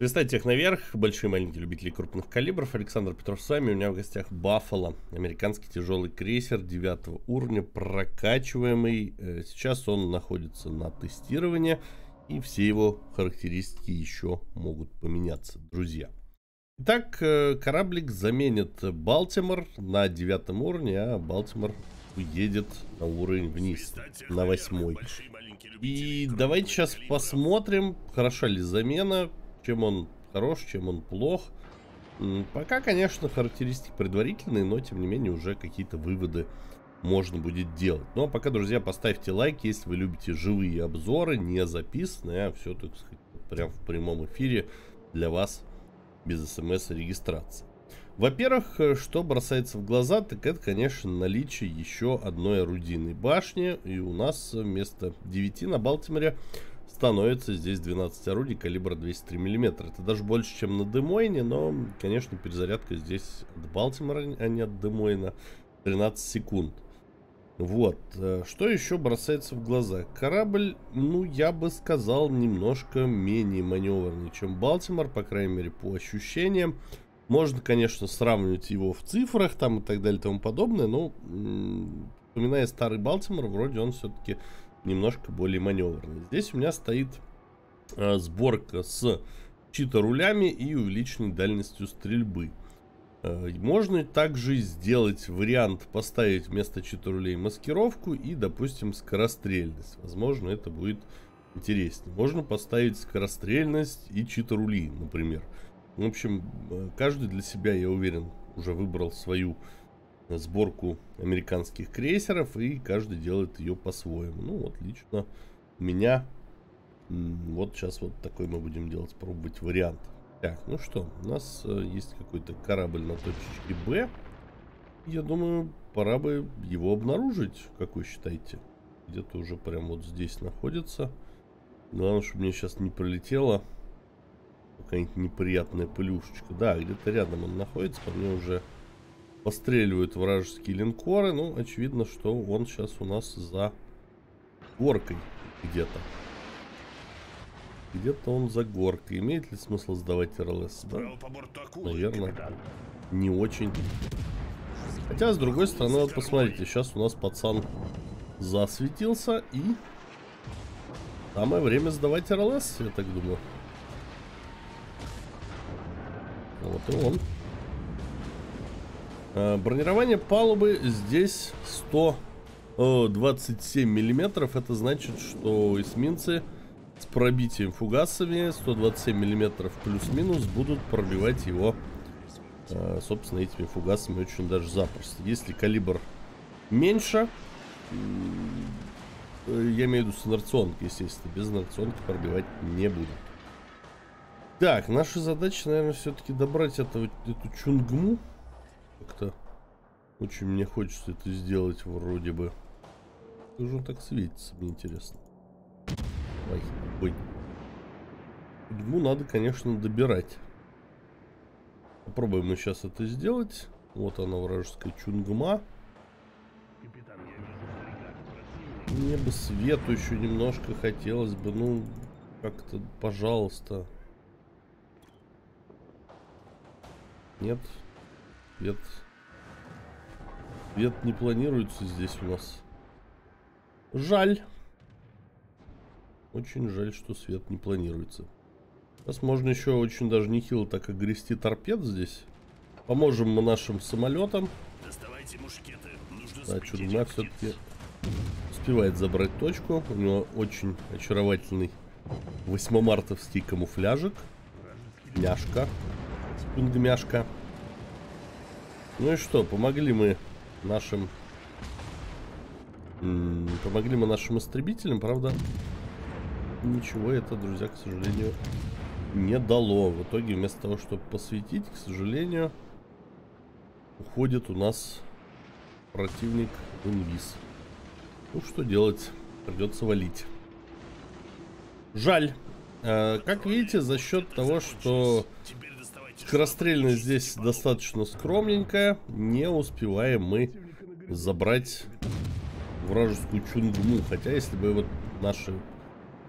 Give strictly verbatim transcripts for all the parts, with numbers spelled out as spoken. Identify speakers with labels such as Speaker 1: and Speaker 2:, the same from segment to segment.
Speaker 1: Листать тех наверх, большие и маленькие любители крупных калибров. Александр Петров с вами. У меня в гостях Баффало, американский тяжелый крейсер девятого уровня, прокачиваемый. Сейчас он находится на тестировании, и все его характеристики еще могут поменяться, друзья. Итак, кораблик заменит Балтимор на девятом уровне, а Балтимор уедет на уровень вниз, на восьмой. И давайте сейчас посмотрим, хороша ли замена, чем он хорош, чем он плох. Пока, конечно, характеристики предварительные, но, тем не менее, уже какие-то выводы можно будет делать. Ну, а пока, друзья, поставьте лайк, если вы любите живые обзоры, не записанные, а все, так сказать, прям в прямом эфире для вас, без смс и регистрации. Во-первых, что бросается в глаза, так это, конечно, наличие еще одной орудийной башни. И у нас вместо девяти на Балтиморе становится здесь двенадцать орудий калибра двести три миллиметра. Это даже больше, чем на Демойне, но, конечно, перезарядка здесь от Балтимора, а не от Демойна, тринадцать секунд. Вот. Что еще бросается в глаза? Корабль, ну, я бы сказал, немножко менее маневренный, чем Балтимор, по крайней мере, по ощущениям. Можно, конечно, сравнивать его в цифрах там и так далее и тому подобное, но, вспоминая старый Балтимор, вроде он все-таки немножко более маневренный. Здесь у меня стоит а, сборка с чито-рулями и увеличенной дальностью стрельбы. А, можно также сделать вариант, поставить вместо чито-рулей маскировку и, допустим, скорострельность. Возможно, это будет интереснее. Можно поставить скорострельность и чито-рули, например. В общем, каждый для себя, я уверен, уже выбрал свою сборку американских крейсеров, и каждый делает ее по-своему. Ну, вот лично у меня вот сейчас вот такой мы будем делать, пробовать вариант. Так, ну что, у нас есть какой-то корабль на точке Б. Я думаю, пора бы его обнаружить, как вы считаете. Где-то уже прям вот здесь находится. Главное, чтобы мне сейчас не пролетело какая-нибудь неприятная плюшечка. Да, где-то рядом он находится. По мне уже постреливают вражеские линкоры. Ну, очевидно, что он сейчас у нас за горкой где-то. Где-то он за горкой. Имеет ли смысл сдавать эр эл эс? Да? Наверное, не очень. Хотя, с другой стороны, вот посмотрите, сейчас у нас пацан засветился, и самое время сдавать эр эл эс, я так думаю. Вот и он. А, бронирование палубы здесь сто двадцать семь миллиметров. Это значит, что эсминцы с пробитием фугасами сто двадцать семь миллиметров плюс-минус будут пробивать его, а, собственно, этими фугасами очень даже запросто. Если калибр меньше, я имею в виду с инерционкой, естественно, без инерционки пробивать не будут. Так, наша задача, наверное, все-таки добрать это, эту чунгму. Как-то очень мне хочется это сделать вроде бы. Как же он так светится, мне интересно. Ой, ой. Чунгму надо, конечно, добирать. Попробуем мы сейчас это сделать. Вот она, вражеская чунгма. Мне бы свету еще немножко хотелось бы. Ну, как-то, пожалуйста. Нет, свет, свет не планируется здесь у нас. Жаль. Очень жаль, что свет не планируется. Сейчас можно еще очень даже нехило так огрести торпед здесь. Поможем мы нашим самолетам.
Speaker 2: Доставайте мушкеты. Нужно
Speaker 1: да, чудно все-таки успевает забрать точку. У него очень очаровательный восьмомартовский камуфляжик. Мяшка. Мяшка. Ну и что, помогли мы нашим м -м, помогли мы нашим истребителям, правда, ничего это, друзья, к сожалению, не дало. В итоге, вместо того, чтобы посветить, к сожалению, уходит у нас противник вниз. Ну что делать, придется валить. Жаль. А, как видите, за счет того, что скорострельность здесь достаточно скромненькая, не успеваем мы забрать вражескую чунгму. Хотя, если бы вот наши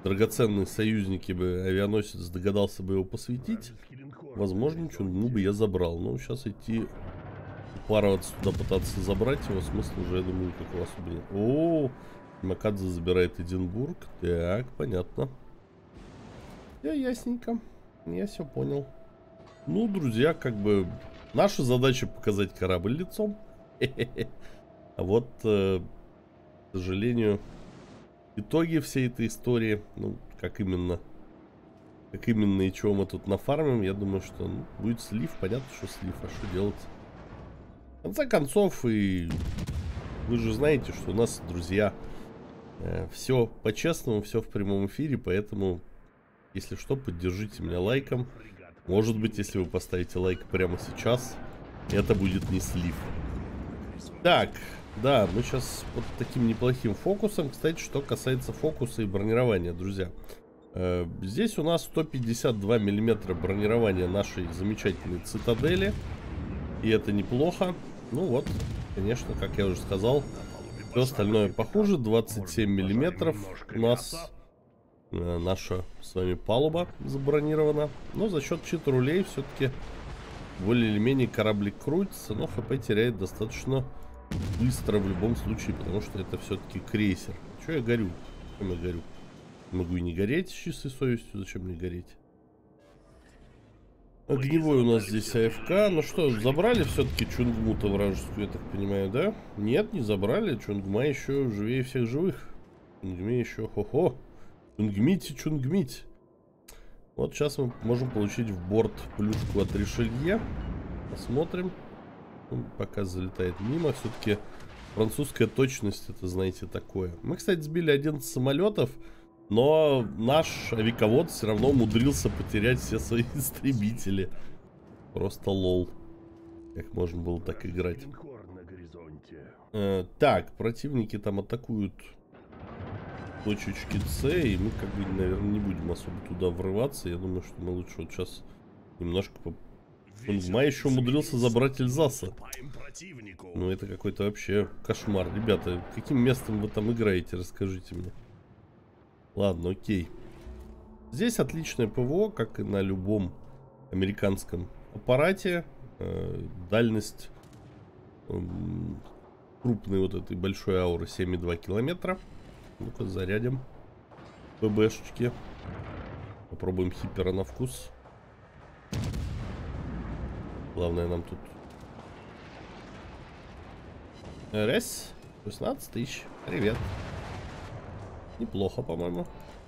Speaker 1: драгоценные союзники бы авианосец догадался бы его посвятить, возможно, Чунгму бы я забрал. Но сейчас идти упарываться туда, пытаться забрать его, смысл уже, я думаю, никакого особо нет. О, Макадзе забирает Эдинбург. Так, понятно. Я ясненько. Я все понял. Ну, друзья, как бы наша задача показать корабль лицом. А вот, э, к сожалению, итоги всей этой истории, ну, как именно, как именно и чего мы тут нафармим, я думаю, что ну, будет слив. Понятно, что слив, а что делать? В конце концов, и вы же знаете, что у нас, друзья, э, все по-честному, все в прямом эфире, поэтому, если что, поддержите меня лайком. Может быть, если вы поставите лайк прямо сейчас, это будет не слив. Так, да, мы сейчас под таким неплохим фокусом. Кстати, что касается фокуса и бронирования, друзья. Э, здесь у нас сто пятьдесят два миллиметра бронирования нашей замечательной цитадели. И это неплохо. Ну вот, конечно, как я уже сказал, все остальное похуже. двадцать семь миллиметров у нас э, наша с вами палуба забронирована. Но за счет чит-рулей все-таки более или менее кораблик крутится. Но ХП теряет достаточно быстро в любом случае, потому что это все-таки крейсер. Че я горю? Чем я горю? Могу и не гореть с чистой совестью. Зачем мне гореть? Огневой у нас здесь АФК. Ну что, забрали все-таки Чунгму-то вражескую, я так понимаю, да? Нет, не забрали. Чунгма еще живее всех живых. Чунгме еще хо-хо. Чунгмите, чунгмить. Вот сейчас мы можем получить в борт плюшку от Ришелье. Посмотрим. Он пока залетает мимо. Все-таки французская точность, это, знаете, такое. Мы, кстати, сбили одиннадцать самолетов. Но наш авиаковод все равно умудрился потерять все свои истребители. Просто лол. Как можно было так играть. Э, так, противники там атакуют точечки С. И мы, как бы, наверное, не будем особо туда врываться. Я думаю, что мы лучше вот сейчас немножко... По... Чунгма еще умудрился забрать Эльзаса. Ну, это какой-то вообще кошмар. Ребята, каким местом вы там играете, расскажите мне. Ладно, окей. Здесь отличное ПВО, как и на любом американском аппарате. Э, дальность э, крупной вот этой большой ауры семь и два километра. Ну-ка, зарядим ББшечки. Попробуем хипера на вкус. Главное нам тут... Раз. шестнадцать тысяч. Привет. Неплохо, по-моему.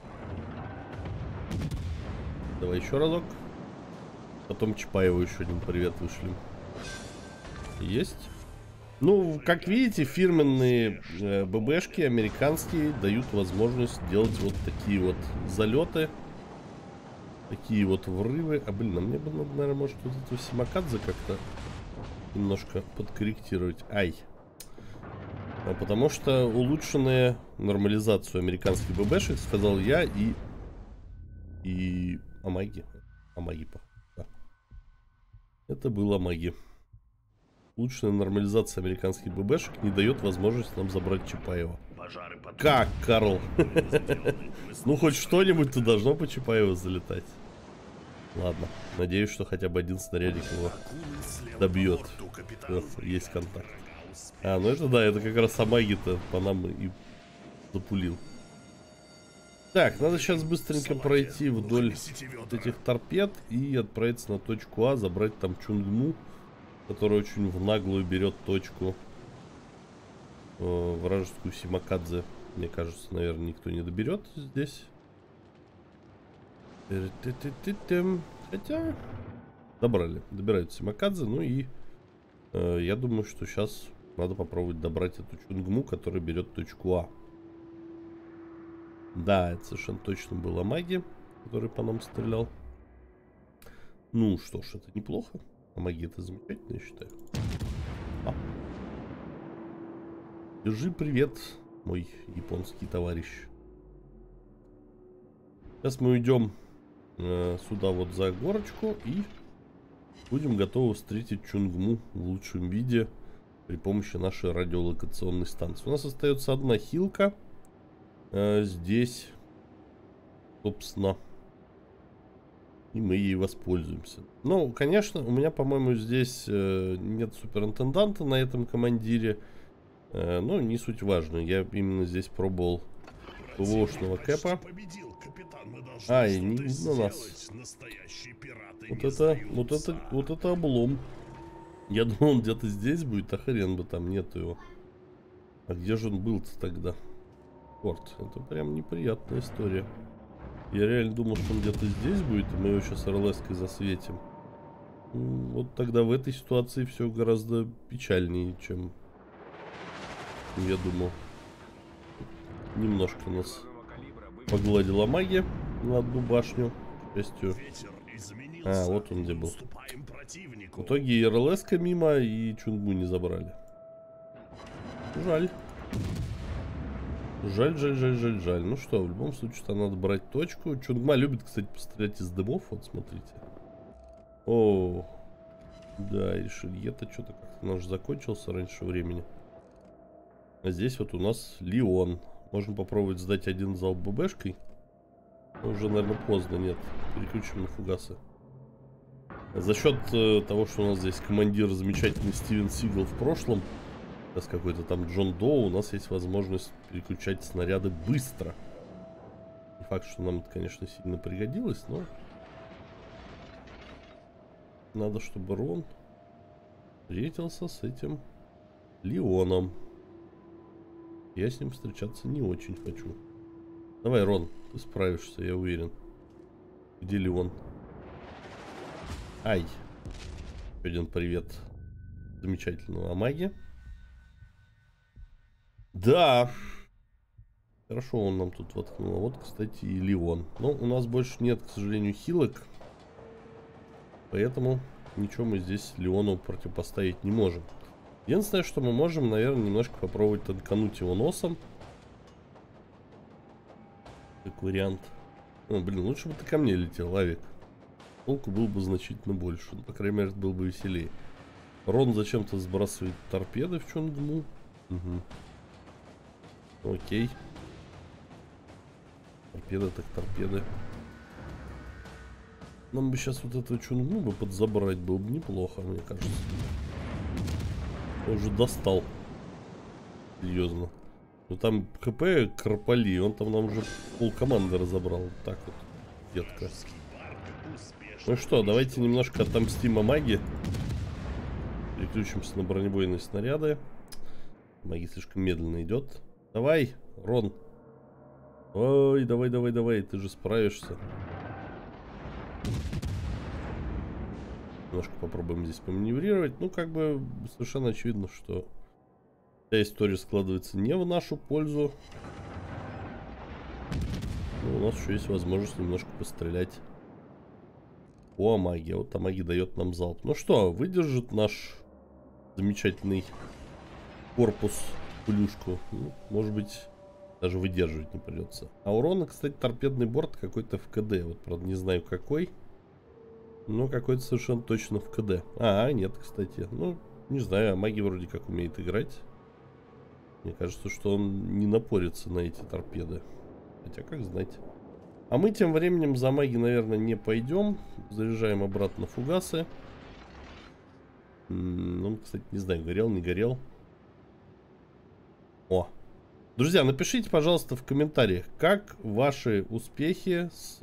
Speaker 1: Давай еще разок. Потом Чапаеву еще один привет вышлем. Есть. Ну, как видите, фирменные э, ББшки американские дают возможность делать вот такие вот залеты. Такие вот врывы. А, блин, а мне бы надо, наверное, может, вот эту Симакадзе как-то немножко подкорректировать. Ай. Потому что улучшенная нормализацию американских ББшек, сказал я, и... И... Амаги. Амаги, да. Это был Амаги. Улучшенная нормализация американских ББшек не дает возможность нам забрать Чапаева. Как, Карл? Ну, хоть что-нибудь-то должно по Чапаеву залетать. Ладно. Надеюсь, что хотя бы один снарядик его добьет. Есть контакт. А, ну это да, это как раз Амаги-то по нам и запулил. Так, надо сейчас быстренько пройти вдоль вот этих торпед и отправиться на точку А, забрать там Чунгму, который очень в наглую берет точку. Э, вражескую Симакадзе, мне кажется, наверное, никто не доберет здесь. Хотя добрали, добирают Симакадзе, ну и э, я думаю, что сейчас надо попробовать добрать эту Чунгму, которая берет точку А. Да, это совершенно точно был Амаги, который по нам стрелял. Ну что ж, это неплохо. Амаги это замечательно, я считаю. А. Держи привет, мой японский товарищ. Сейчас мы уйдем э, сюда вот за горочку и будем готовы встретить Чунгму в лучшем виде при помощи нашей радиолокационной станции. У нас остается одна хилка. Э, здесь Собственно. И мы ей воспользуемся. Ну, конечно, у меня, по-моему, здесь э, нет суперинтенданта на этом командире. Э, но не суть важно. Я именно здесь пробовал ПВОшного кэпа. Ай, не на нас. Вот это, вот это, вот это облом. Я думал, он где-то здесь будет, а хрен бы там нету его. А где же он был-то тогда? Порт. Это прям неприятная история. Я реально думал, что он где-то здесь будет, и мы его сейчас эр эл эс-кой засветим. Вот тогда в этой ситуации все гораздо печальнее, чем я думал. Немножко нас погладила магия на одну башню. К счастью. А, вот он где был. В итоге и эр эл эс-ка мимо, и Чунгму не забрали. Жаль. Жаль, жаль, жаль, жаль, жаль. Ну что, в любом случае, там надо брать точку. Чунгма любит, кстати, пострелять из дымов. Вот, смотрите. О, да, и Шильета что-то как-то наш закончился раньше времени. А здесь вот у нас Леон. Можем попробовать сдать один залп ББшкой. Но уже, наверное, поздно, нет. Переключим на фугасы. За счет э, того, что у нас здесь командир замечательный Стивен Сигал в прошлом, с какой-то там Джон Доу, у нас есть возможность переключать снаряды быстро. Не факт, что нам это, конечно, сильно пригодилось, но надо, чтобы Рон встретился с этим Леоном. Я с ним встречаться не очень хочу. Давай, Рон, ты справишься, я уверен. Где Леон? Ай. Один привет замечательного маги. Да. Хорошо, он нам тут воткнул. Вот, кстати, и Леон. Но у нас больше нет, к сожалению, хилок. Поэтому ничего мы здесь Леону противопоставить не можем. Единственное, что мы можем, наверное, немножко попробовать танкануть его носом. Как вариант. О, блин, лучше бы ты ко мне летел, Авик. Толку было бы значительно больше. Ну, по крайней мере, это было бы веселее. Рон зачем-то сбрасывает торпеды в Чунгму. Угу. Окей. Торпеды так торпеды. Нам бы сейчас вот этого Чунгму бы подзабрать, было бы неплохо, мне кажется. Он уже достал. Серьезно. Ну там ХП Карпали, он там нам уже пол команды разобрал. Вот так вот, детка. Ну что, давайте немножко отомстим о маге. Переключимся на бронебойные снаряды. Маги слишком медленно идет. Давай, Рон. Ой, давай, давай, давай, ты же справишься. Немножко попробуем здесь поманеврировать. Ну, как бы совершенно очевидно, что вся история складывается не в нашу пользу. Но у нас еще есть возможность немножко пострелять по Амаге. Вот Амаги дает нам залп. Ну что, выдержит наш замечательный корпус плюшку? Ну, может быть, даже выдерживать не придется. А урона, кстати, торпедный борт какой-то в КД. Вот, правда, не знаю какой. Но какой-то совершенно точно в КД. А, нет, кстати. Ну, не знаю, Амаги вроде как умеет играть. Мне кажется, что он не напорится на эти торпеды. Хотя, как знать. А мы тем временем за Амаги, наверное, не пойдем. Заряжаем обратно фугасы. Ну, кстати, не знаю, горел, не горел. О. Друзья, напишите, пожалуйста, в комментариях, как ваши успехи с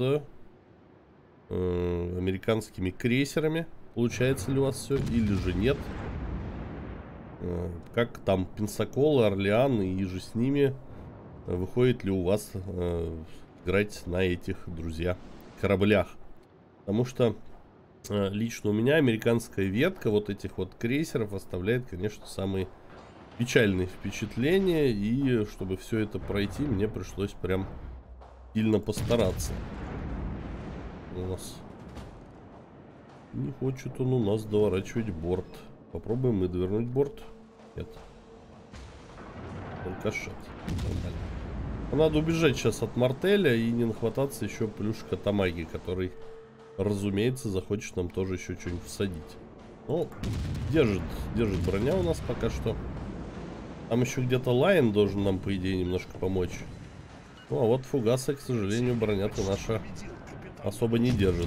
Speaker 1: э, американскими крейсерами. Получается ли у вас все или же нет. Э, как там Пенсаколы, Орлеан и же с ними. Э, выходит ли у вас э, играть на этих, друзья, кораблях. Потому что э, лично у меня американская ветка вот этих вот крейсеров оставляет, конечно, самые печальные впечатления. И чтобы все это пройти, мне пришлось прям сильно постараться. У нас не хочет он у нас доворачивать борт. Попробуем мы довернуть борт. Нет. Рикошет. Нормально. Надо убежать сейчас от Мартеля и не нахвататься еще плюшка Тамаги, который, разумеется, захочет нам тоже еще что-нибудь всадить. Ну, держит, держит броня у нас пока что. Там еще где-то Лайн должен нам, по идее, немножко помочь. Ну, а вот фугасы, к сожалению, броня-то наша особо не держит.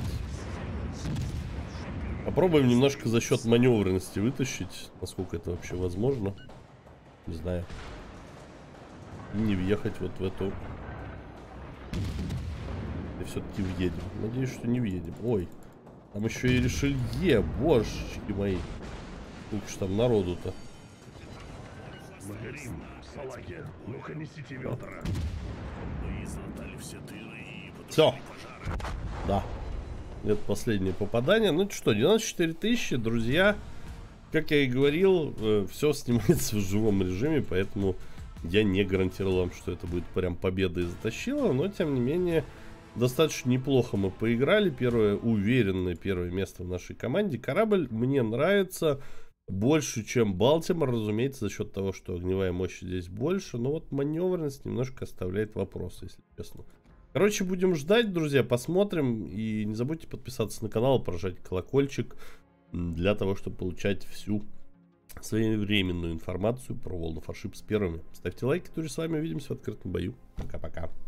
Speaker 1: Попробуем немножко за счет маневренности вытащить, насколько это вообще возможно. Не знаю. И не въехать вот в эту... И все-таки въедем. Надеюсь, что не въедем. Ой, там еще и решили, божечки мои. Сколько ж там народу-то.
Speaker 3: Мы горим, салаги. Ну-ка несите ведра.
Speaker 1: Все. Да. Это последнее попадание. Ну что, девяносто четыре тысячи, друзья. Как я и говорил, э, все снимается в живом режиме, поэтому я не гарантировал вам, что это будет прям победа и затащило. Но, тем не менее, достаточно неплохо мы поиграли. Первое, уверенное первое место в нашей команде. Корабль мне нравится больше, чем Балтимор, разумеется, за счет того, что огневая мощь здесь больше. Но вот маневренность немножко оставляет вопросы, если честно. Короче, будем ждать, друзья, посмотрим. И не забудьте подписаться на канал, прожать колокольчик для того, чтобы получать всю своевременную информацию про World of Warships первыми. Ставьте лайки, тоже с вами увидимся в открытом бою. Пока-пока.